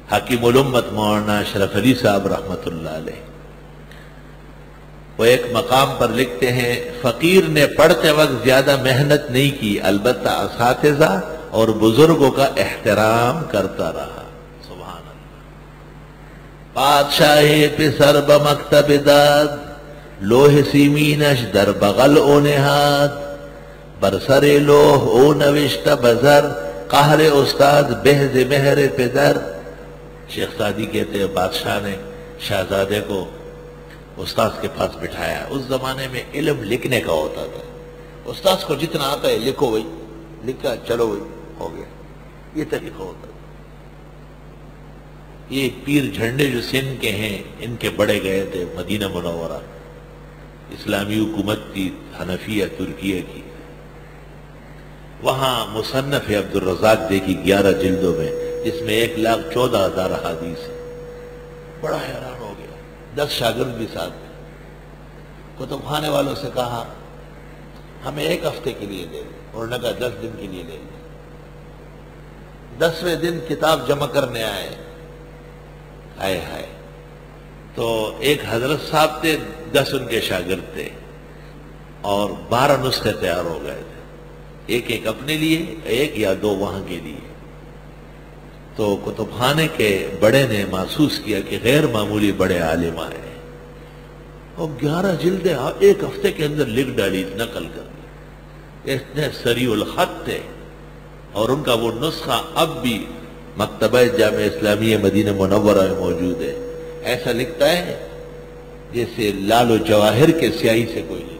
حکیم الامت مولانا اشرف علی صاحب رحمۃ اللہ علیہ، وہ ایک مقام پر لکھتے ہیں فقیر نے پڑھتے وقت زیادہ محنت نہیں کی، البتہ اساتذہ اور بزرگوں کا احترام کرتا رہا۔ سبحان اللہ۔ بادشاہ پسر بمکتب داد، لوح سیمینش در بغل او نہاد، برسر لوح او نوشت بزر، قہر استاد بہز مہر پدر۔ شیخ سعدی کہتے ہیں بادشاہ نے شہزادے کو استاذ کے پاس بٹھایا۔ اس زمانے میں علم لکھنے کا ہوتا تھا، استاذ کو جتنا آتا ہے لکھو بھائی، لکھا چلو بھائی ہو گیا، یہ طریقہ ہوتا تھا۔ یہ پیر جھنڈے جو سندھ کے ہیں ان کے بڑے گئے تھے مدینہ منورہ، اسلامی حکومت تھی حنفیہ ترکیہ کی، وہاں مصنف ہے عبدالرزاق دیکھی 11 جلدوں میں، جس میں 1,14,000 احادیث ہے۔ بڑا حیران ہو گیا، 10 شاگرد بھی ساتھ تھے۔ کتب خانے والوں سے کہا ہمیں 1 ہفتے کے لیے دے دیں، انہوں نے کہا 10 دن کے لیے لے لیں۔ 10ویں دن کتاب جمع کرنے آئے، ہائے تو ایک حضرت صاحب تھے، 10 ان کے شاگرد تھے، اور 12 نسخے تیار ہو گئے تھے، ایک اپنے لیے، 1 یا 2 وہاں کے لیے۔ تو کتب خانے کے بڑے نے محسوس کیا کہ غیر معمولی بڑے عالم آئے ہیں، اور 11 جلدیں 1 ہفتے کے اندر لکھ ڈالی، نقل کر دی، اتنے سریع الخط تھے، اور ان کا وہ نسخہ اب بھی مکتبہ جامع اسلامیہ مدینہ منورہ میں موجود ہے۔ ایسا لکھتا ہے جیسے لال و جواہر کے سیاہی سے کوئی نہیں۔